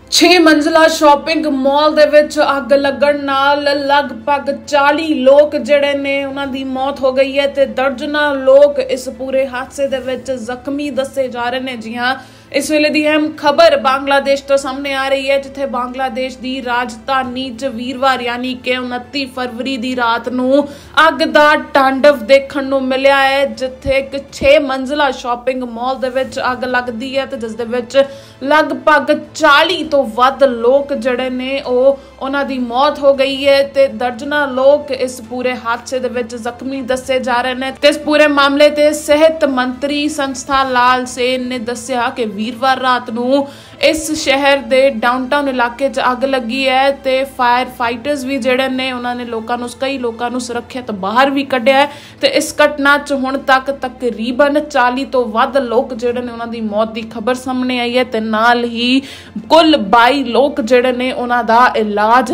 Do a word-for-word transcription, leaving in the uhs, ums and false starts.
छे मंजिला shopping mall दे विच अग लगन नाल लगभग चालीस लोग जिहड़े ने उन्हां दी मौत हो गई है ते दर्जनां लोग इस पूरे हादसे दे विच जख्मी दसे जा रहे ने। जी हां, इस वेले दी अहम खबर बांग्लादेश तो सामने आ रही है, जिथे बांग्लादेश दी राजधानी च वीरवार यानी कि उनती फरवरी दी रात नूं अग दा तांडव देखण नूं मिलिया है, जिथे एक छे मंजिला शॉपिंग मॉल दे विच अग लगदी है ते जिस दे विच लगभग चालीस तो वध लोग जिहड़े ने ओह उन्हां दी मौत हो गई है ते दर्जनां लोग इस पूरे हादसे दे विच जख्मी दसे जा रहे ने। ते इस पूरे मामले ते सेहत मंत्री संस्था लाल सेन ने दस्सिया कि वीरवार रात नूं इस शहर दे डाउनटाउन इलाके च अग लगी है ते फायर फाइटर्स भी जिहड़े ने उन्हां ने लोकां नूं कई लोकां नूं सुरक्षित बाहर भी कढिया है ते इस घटना च हुण तक तकरीबन चालीस तो वध लोग जिहड़े ने उन्हां दी मौत दी खबर सामने आई है ते नाल ही कुल बाईस लोग जिहड़े ने उन्हां दा इलाज